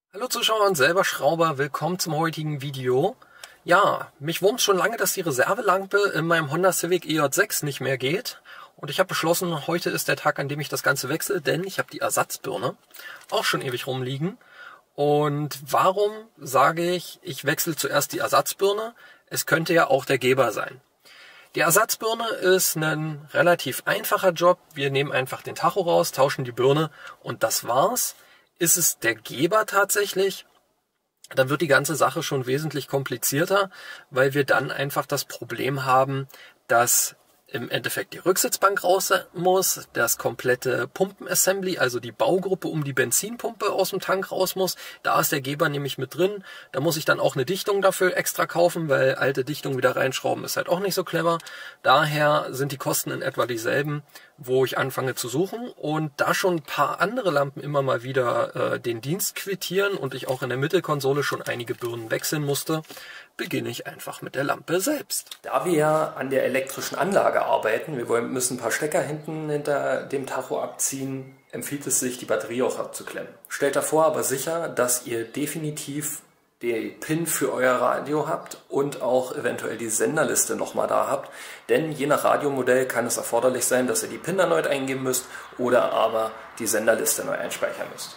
Hallo Zuschauer und selber Schrauber, willkommen zum heutigen Video. Ja, mich wurmt schon lange, dass die Reservelampe in meinem Honda Civic EJ6 nicht mehr geht. Und ich habe beschlossen, heute ist der Tag, an dem ich das Ganze wechsle, denn ich habe die Ersatzbirne auch schon ewig rumliegen. Und warum sage ich, ich wechsle zuerst die Ersatzbirne? Es könnte ja auch der Geber sein. Die Ersatzbirne ist ein relativ einfacher Job. Wir nehmen einfach den Tacho raus, tauschen die Birne und das war's. Ist es der Geber tatsächlich, dann wird die ganze Sache schon wesentlich komplizierter, weil wir dann einfach das Problem haben, dass im Endeffekt die Rücksitzbank raus muss, das komplette Pumpenassembly, also die Baugruppe um die Benzinpumpe aus dem Tank raus muss. Da ist der Geber nämlich mit drin. Da muss ich dann auch eine Dichtung dafür extra kaufen, weil alte Dichtung wieder reinschrauben ist halt auch nicht so clever. Daher sind die Kosten in etwa dieselben, wo ich anfange zu suchen. Und da schon ein paar andere Lampen immer mal wieder den Dienst quittieren und ich auch in der Mittelkonsole schon einige Birnen wechseln musste, beginne ich einfach mit der Lampe selbst. Da wir ja an der elektrischen Anlage arbeiten, müssen ein paar Stecker hinter dem Tacho abziehen, empfiehlt es sich, die Batterie auch abzuklemmen. Stellt davor aber sicher, dass ihr definitiv die PIN für euer Radio habt und auch eventuell die Senderliste nochmal da habt, denn je nach Radiomodell kann es erforderlich sein, dass ihr die PIN erneut eingeben müsst oder aber die Senderliste neu einspeichern müsst.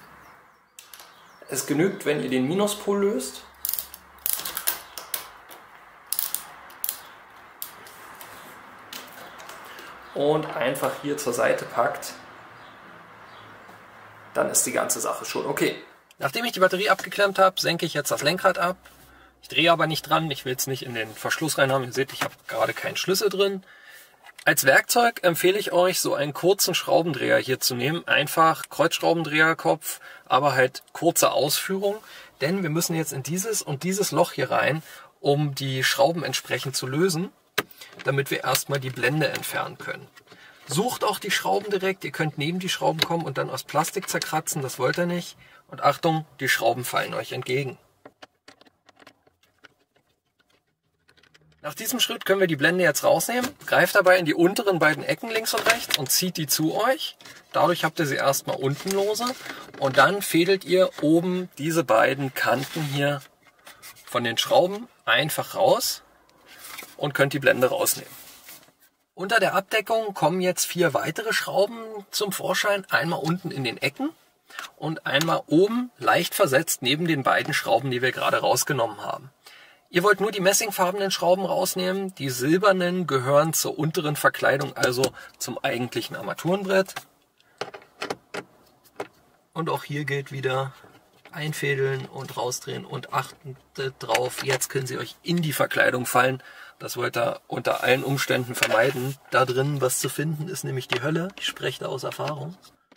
Es genügt, wenn ihr den Minuspol löst. Und einfach hier zur Seite packt, dann ist die ganze Sache schon okay. Nachdem ich die Batterie abgeklemmt habe, senke ich jetzt das Lenkrad ab. Ich drehe aber nicht dran, ich will es nicht in den Verschluss rein haben. Ihr seht, ich habe gerade keinen Schlüssel drin. Als Werkzeug empfehle ich euch, so einen kurzen Schraubendreher hier zu nehmen. Einfach Kreuzschraubendreherkopf, aber halt kurze Ausführung. Denn wir müssen jetzt in dieses und dieses Loch hier rein, um die Schrauben entsprechend zu lösen, damit wir erstmal die Blende entfernen können. Sucht auch die Schrauben direkt, ihr könnt neben die Schrauben kommen und dann aus Plastik zerkratzen, das wollt ihr nicht. Und Achtung, die Schrauben fallen euch entgegen. Nach diesem Schritt können wir die Blende jetzt rausnehmen, greift dabei in die unteren beiden Ecken links und rechts und zieht die zu euch. Dadurch habt ihr sie erstmal unten lose und dann fädelt ihr oben diese beiden Kanten hier von den Schrauben einfach raus und könnt die Blende rausnehmen. Unter der Abdeckung kommen jetzt 4 weitere Schrauben zum Vorschein. Einmal unten in den Ecken und einmal oben leicht versetzt neben den beiden Schrauben, die wir gerade rausgenommen haben. Ihr wollt nur die messingfarbenen Schrauben rausnehmen. Die silbernen gehören zur unteren Verkleidung, also zum eigentlichen Armaturenbrett. Und auch hier gilt wieder einfädeln und rausdrehen und achtet drauf, jetzt können sie euch in die Verkleidung fallen. Das wollt ihr unter allen Umständen vermeiden. Da drin was zu finden ist nämlich die Hölle. Ich spreche da aus Erfahrung.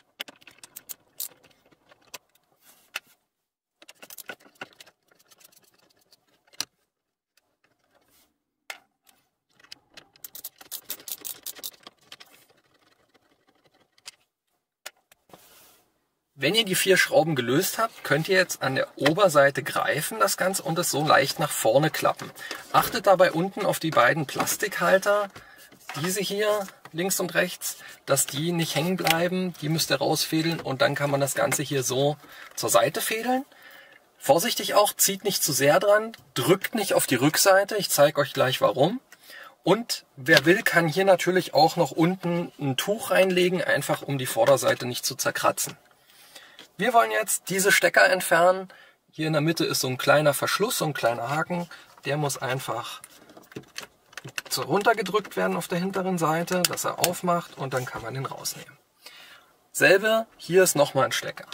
Wenn ihr die 4 Schrauben gelöst habt, könnt ihr jetzt an der Oberseite greifen, das Ganze, und es so leicht nach vorne klappen. Achtet dabei unten auf die beiden Plastikhalter, diese hier links und rechts, dass die nicht hängen bleiben. Die müsst ihr rausfädeln und dann kann man das Ganze hier so zur Seite fädeln. Vorsichtig auch, zieht nicht zu sehr dran, drückt nicht auf die Rückseite, ich zeige euch gleich warum. Und wer will, kann hier natürlich auch noch unten ein Tuch reinlegen, einfach um die Vorderseite nicht zu zerkratzen. Wir wollen jetzt diese Stecker entfernen. Hier in der Mitte ist so ein kleiner Verschluss, so ein kleiner Haken. Der muss einfach so runtergedrückt werden auf der hinteren Seite, dass er aufmacht und dann kann man den rausnehmen. Selbe, hier ist nochmal ein Stecker.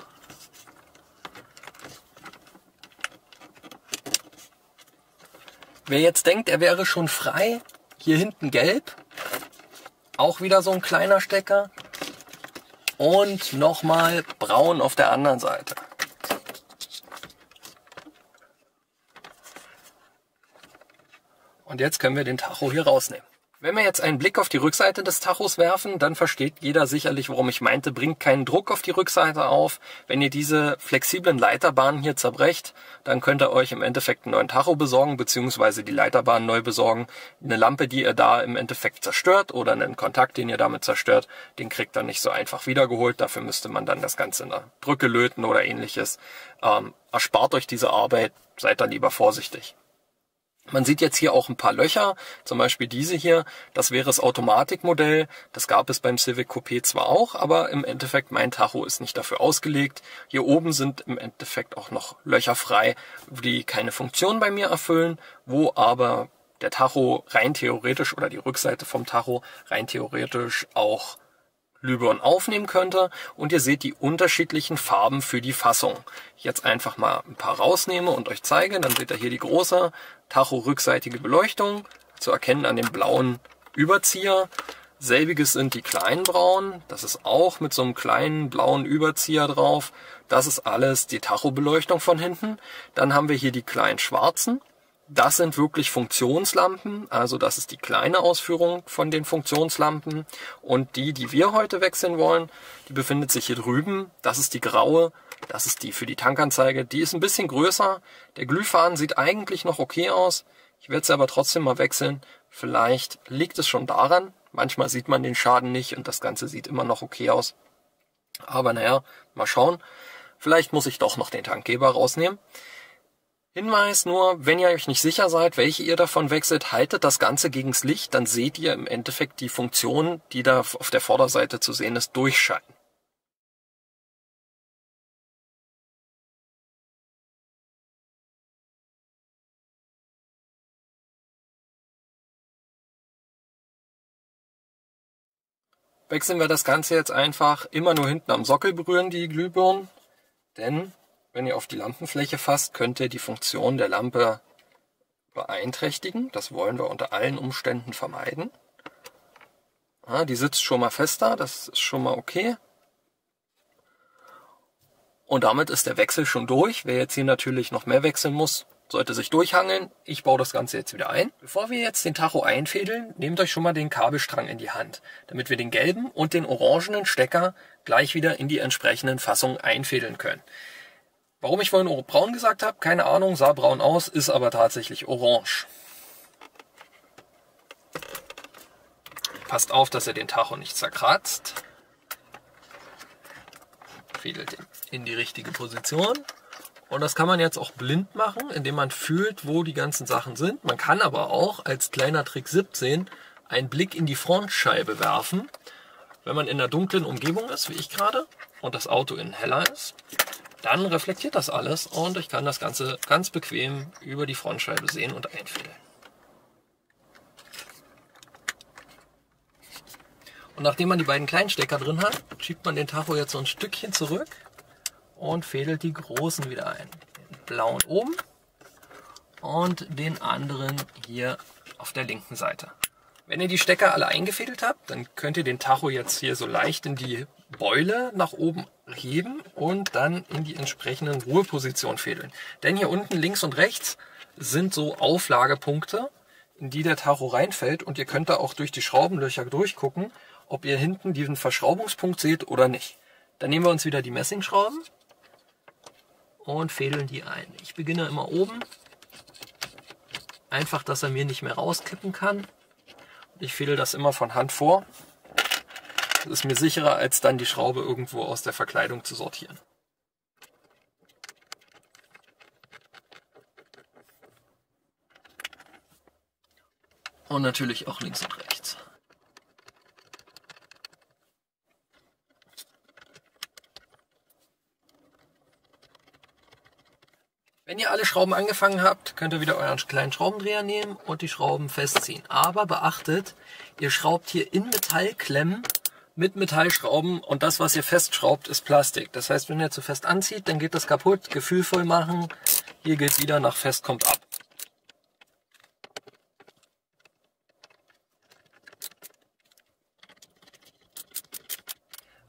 Wer jetzt denkt, er wäre schon frei, hier hinten gelb, auch wieder so ein kleiner Stecker. Und nochmal braun auf der anderen Seite. Und jetzt können wir den Tacho hier rausnehmen. Wenn wir jetzt einen Blick auf die Rückseite des Tachos werfen, dann versteht jeder sicherlich, warum ich meinte, bringt keinen Druck auf die Rückseite auf. Wenn ihr diese flexiblen Leiterbahnen hier zerbrecht, dann könnt ihr euch im Endeffekt einen neuen Tacho besorgen, beziehungsweise die Leiterbahn neu besorgen. Eine Lampe, die ihr da im Endeffekt zerstört oder einen Kontakt, den ihr damit zerstört, den kriegt ihr nicht so einfach wiedergeholt. Dafür müsste man dann das Ganze in der Brücke löten oder ähnliches. Erspart euch diese Arbeit, seid da lieber vorsichtig. Man sieht jetzt hier auch ein paar Löcher, zum Beispiel diese hier, das wäre das Automatikmodell, das gab es beim Civic Coupé zwar auch, aber im Endeffekt mein Tacho ist nicht dafür ausgelegt. Hier oben sind im Endeffekt auch noch Löcher frei, die keine Funktion bei mir erfüllen, wo aber der Tacho rein theoretisch oder die Rückseite vom Tacho rein theoretisch auch Glühbirnen aufnehmen könnte, und ihr seht die unterschiedlichen Farben für die Fassung. Ich jetzt einfach mal ein paar rausnehme und euch zeige, dann seht ihr hier die große Tacho-rückseitige Beleuchtung, zu erkennen an dem blauen Überzieher. Selbiges sind die kleinen braunen, das ist auch mit so einem kleinen blauen Überzieher drauf. Das ist alles die Tacho-Beleuchtung von hinten. Dann haben wir hier die kleinen schwarzen. Das sind wirklich Funktionslampen, also das ist die kleine Ausführung von den Funktionslampen, und die wir heute wechseln wollen, die befindet sich hier drüben. Das ist die graue, das ist die für die Tankanzeige, die ist ein bisschen größer. Der Glühfaden sieht eigentlich noch okay aus, ich werde sie aber trotzdem mal wechseln. Vielleicht liegt es schon daran, manchmal sieht man den Schaden nicht und das Ganze sieht immer noch okay aus. Aber naja, mal schauen, vielleicht muss ich doch noch den Tankgeber rausnehmen. Hinweis nur, wenn ihr euch nicht sicher seid, welche ihr davon wechselt, haltet das Ganze gegens Licht, dann seht ihr im Endeffekt die Funktion, die da auf der Vorderseite zu sehen ist, durchscheinen. Wechseln wir das Ganze jetzt einfach immer nur hinten am Sockel berühren, die Glühbirnen, denn wenn ihr auf die Lampenfläche fasst, könnt ihr die Funktion der Lampe beeinträchtigen. Das wollen wir unter allen Umständen vermeiden. Ja, die sitzt schon mal fester, das ist schon mal okay. Und damit ist der Wechsel schon durch. Wer jetzt hier natürlich noch mehr wechseln muss, sollte sich durchhangeln. Ich baue das Ganze jetzt wieder ein. Bevor wir jetzt den Tacho einfädeln, nehmt euch schon mal den Kabelstrang in die Hand, damit wir den gelben und den orangenen Stecker gleich wieder in die entsprechenden Fassungen einfädeln können. Warum ich vorhin braun gesagt habe, keine Ahnung, sah braun aus, ist aber tatsächlich orange. Passt auf, dass ihr den Tacho nicht zerkratzt. Fädelt ihn in die richtige Position. Und das kann man jetzt auch blind machen, indem man fühlt, wo die ganzen Sachen sind. Man kann aber auch als kleiner Trick 17 einen Blick in die Frontscheibe werfen, wenn man in einer dunklen Umgebung ist, wie ich gerade, und das Auto innen heller ist. Dann reflektiert das alles und ich kann das Ganze ganz bequem über die Frontscheibe sehen und einfädeln. Und nachdem man die beiden kleinen Stecker drin hat, schiebt man den Tacho jetzt so ein Stückchen zurück und fädelt die großen wieder ein. Den blauen oben und den anderen hier auf der linken Seite. Wenn ihr die Stecker alle eingefädelt habt, dann könnt ihr den Tacho jetzt hier so leicht in die Beule nach oben heben und dann in die entsprechenden Ruhepositionen fädeln. Denn hier unten links und rechts sind so Auflagepunkte, in die der Tacho reinfällt, und ihr könnt da auch durch die Schraubenlöcher durchgucken, ob ihr hinten diesen Verschraubungspunkt seht oder nicht. Dann nehmen wir uns wieder die Messingschrauben und fädeln die ein. Ich beginne immer oben, einfach, dass er mir nicht mehr rauskippen kann. Ich fädel das immer von Hand vor. Das ist mir sicherer, als dann die Schraube irgendwo aus der Verkleidung zu sortieren. Und natürlich auch links und rechts. Wenn ihr alle Schrauben angefangen habt, könnt ihr wieder euren kleinen Schraubendreher nehmen und die Schrauben festziehen. Aber beachtet, ihr schraubt hier in Metallklemmen mit Metallschrauben und das, was ihr festschraubt, ist Plastik. Das heißt, wenn ihr zu fest anzieht, dann geht das kaputt. Gefühlvoll machen. Hier gilt wieder, nach fest kommt ab.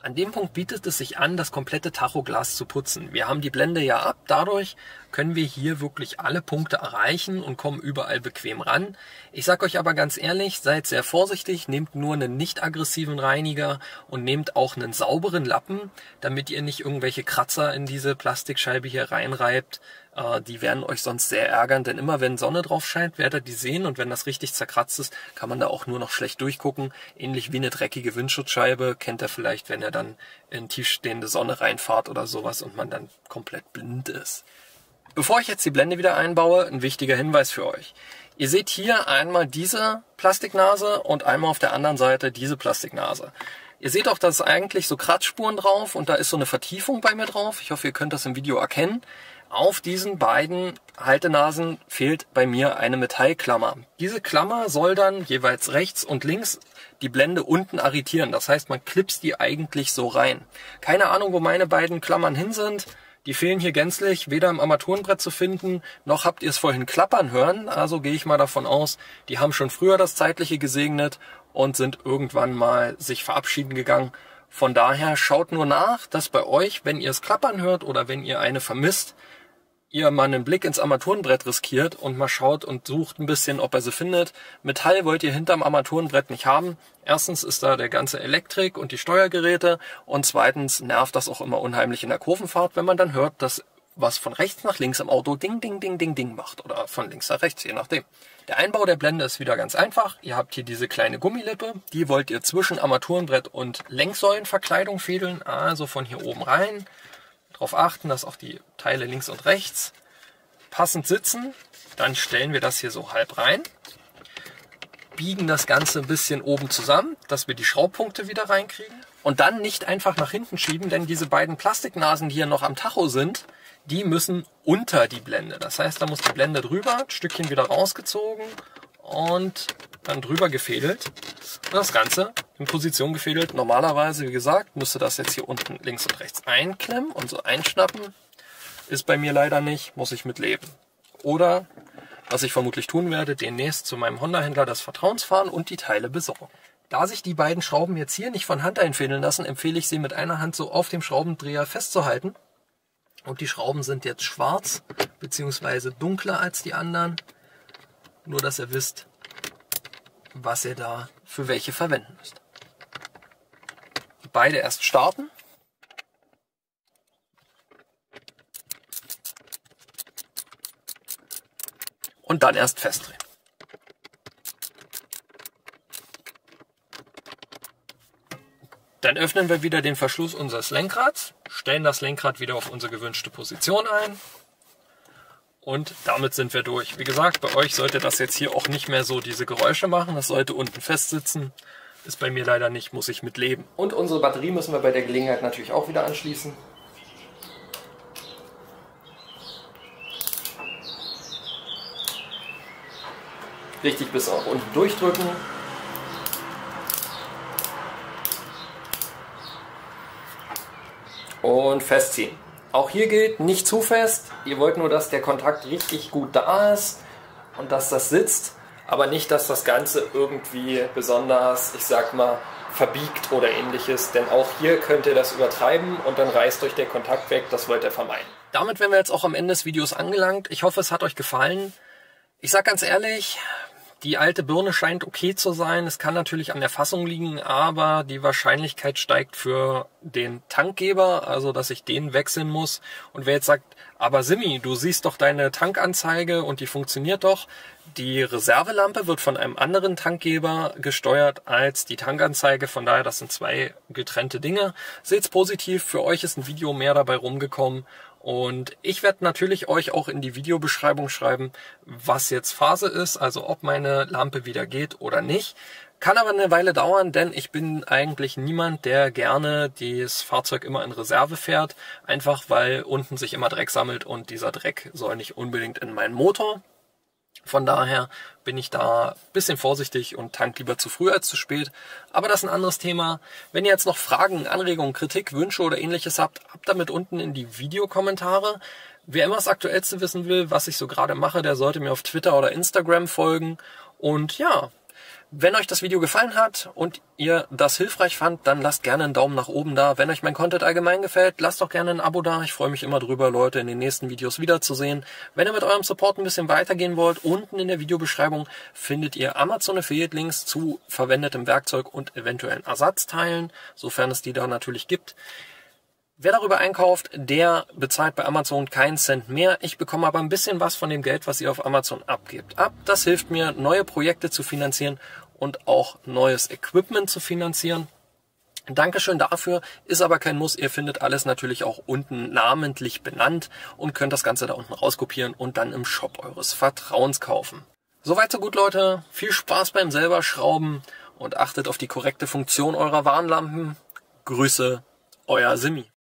An dem Punkt bietet es sich an, das komplette Tachoglas zu putzen. Wir haben die Blende ja ab, dadurch können wir hier wirklich alle Punkte erreichen und kommen überall bequem ran. Ich sage euch aber ganz ehrlich, seid sehr vorsichtig, nehmt nur einen nicht aggressiven Reiniger und nehmt auch einen sauberen Lappen, damit ihr nicht irgendwelche Kratzer in diese Plastikscheibe hier reinreibt. Die werden euch sonst sehr ärgern, denn immer wenn Sonne drauf scheint, werdet ihr die sehen und wenn das richtig zerkratzt ist, kann man da auch nur noch schlecht durchgucken. Ähnlich wie eine dreckige Windschutzscheibe, kennt ihr vielleicht, wenn ihr dann in tiefstehende Sonne reinfahrt oder sowas und man dann komplett blind ist. Bevor ich jetzt die Blende wieder einbaue, ein wichtiger Hinweis für euch. Ihr seht hier einmal diese Plastiknase und einmal auf der anderen Seite diese Plastiknase. Ihr seht auch, da ist eigentlich so Kratzspuren drauf und da ist so eine Vertiefung bei mir drauf. Ich hoffe, ihr könnt das im Video erkennen. Auf diesen beiden Haltenasen fehlt bei mir eine Metallklammer. Diese Klammer soll dann jeweils rechts und links die Blende unten arretieren. Das heißt, man klipst die eigentlich so rein. Keine Ahnung, wo meine beiden Klammern hin sind. Die fehlen hier gänzlich, weder im Armaturenbrett zu finden, noch habt ihr es vorhin klappern hören. Also gehe ich mal davon aus, die haben schon früher das Zeitliche gesegnet und sind irgendwann mal sich verabschieden gegangen. Von daher schaut nur nach, dass bei euch, wenn ihr es klappern hört oder wenn ihr eine vermisst, ihr mal einen Blick ins Armaturenbrett riskiert und mal schaut und sucht ein bisschen, ob er sie findet. Metall wollt ihr hinterm Armaturenbrett nicht haben. Erstens ist da der ganze Elektrik und die Steuergeräte und zweitens nervt das auch immer unheimlich in der Kurvenfahrt, wenn man dann hört, dass was von rechts nach links im Auto ding, ding, ding, ding, ding macht oder von links nach rechts, je nachdem. Der Einbau der Blende ist wieder ganz einfach. Ihr habt hier diese kleine Gummilippe, die wollt ihr zwischen Armaturenbrett und Lenksäulenverkleidung fädeln, also von hier oben rein. Darauf achten, dass auch die Teile links und rechts passend sitzen. Dann stellen wir das hier so halb rein, biegen das Ganze ein bisschen oben zusammen, dass wir die Schraubpunkte wieder reinkriegen. Und dann nicht einfach nach hinten schieben, denn diese beiden Plastiknasen, die hier noch am Tacho sind, die müssen unter die Blende. Das heißt, da muss die Blende drüber, ein Stückchen wieder rausgezogen und dann drüber gefädelt. Und das Ganze in Position gefädelt. Normalerweise, wie gesagt, müsste das jetzt hier unten links und rechts einklemmen und so einschnappen. Ist bei mir leider nicht, muss ich mit leben. Oder, was ich vermutlich tun werde, demnächst zu meinem Honda-Händler des Vertrauens fahren und die Teile besorgen. Da sich die beiden Schrauben jetzt hier nicht von Hand einfädeln lassen, empfehle ich sie mit einer Hand so auf dem Schraubendreher festzuhalten. Und die Schrauben sind jetzt schwarz bzw. dunkler als die anderen. Nur, dass ihr wisst, was ihr da für welche verwenden müsst. Beide erst starten. Und dann erst festdrehen. Dann öffnen wir wieder den Verschluss unseres Lenkrads, stellen das Lenkrad wieder auf unsere gewünschte Position ein und damit sind wir durch. Wie gesagt, bei euch sollte das jetzt hier auch nicht mehr so diese Geräusche machen, das sollte unten festsitzen. Ist bei mir leider nicht, muss ich mit leben. Und unsere Batterie müssen wir bei der Gelegenheit natürlich auch wieder anschließen. Richtig bis auch unten durchdrücken. Und festziehen. Auch hier gilt, nicht zu fest. Ihr wollt nur, dass der Kontakt richtig gut da ist und dass das sitzt, aber nicht, dass das Ganze irgendwie besonders, ich sag mal, verbiegt oder ähnliches. Denn auch hier könnt ihr das übertreiben und dann reißt euch der Kontakt weg. Das wollt ihr vermeiden. Damit wären wir jetzt auch am Ende des Videos angelangt. Ich hoffe, es hat euch gefallen. Ich sag ganz ehrlich, die alte Birne scheint okay zu sein. Es kann natürlich an der Fassung liegen, aber die Wahrscheinlichkeit steigt für den Tankgeber, also dass ich den wechseln muss. Und wer jetzt sagt, aber Simi, du siehst doch deine Tankanzeige und die funktioniert doch. Die Reservelampe wird von einem anderen Tankgeber gesteuert als die Tankanzeige. Von daher, das sind zwei getrennte Dinge. Seht's positiv, für euch ist ein Video mehr dabei rumgekommen. Und ich werde natürlich euch auch in die Videobeschreibung schreiben, was jetzt Phase ist, also ob meine Lampe wieder geht oder nicht. Kann aber eine Weile dauern, denn ich bin eigentlich niemand, der gerne das Fahrzeug immer in Reserve fährt. Einfach weil unten sich immer Dreck sammelt und dieser Dreck soll nicht unbedingt in meinen Motor. Von daher bin ich da ein bisschen vorsichtig und tank lieber zu früh als zu spät. Aber das ist ein anderes Thema. Wenn ihr jetzt noch Fragen, Anregungen, Kritik, Wünsche oder ähnliches habt, habt damit unten in die Videokommentare. Wer immer das Aktuellste wissen will, was ich so gerade mache, der sollte mir auf Twitter oder Instagram folgen. Und ja, Wenn euch das Video gefallen hat und ihr das hilfreich fand, dann lasst gerne einen Daumen nach oben da. Wenn euch mein Content allgemein gefällt, lasst doch gerne ein Abo da. Ich freue mich immer drüber, Leute in den nächsten Videos wiederzusehen. Wenn ihr mit eurem Support ein bisschen weitergehen wollt, unten in der Videobeschreibung findet ihr Amazon Affiliate Links zu verwendetem Werkzeug und eventuellen Ersatzteilen, sofern es die da natürlich gibt. Wer darüber einkauft, der bezahlt bei Amazon keinen Cent mehr. Ich bekomme aber ein bisschen was von dem Geld, was ihr auf Amazon abgebt, ab. Das hilft mir, neue Projekte zu finanzieren und auch neues Equipment zu finanzieren. Dankeschön dafür, ist aber kein Muss. Ihr findet alles natürlich auch unten namentlich benannt und könnt das Ganze da unten rauskopieren und dann im Shop eures Vertrauens kaufen. Soweit so gut, Leute. Viel Spaß beim selber Schrauben und achtet auf die korrekte Funktion eurer Warnlampen. Grüße, euer Simi.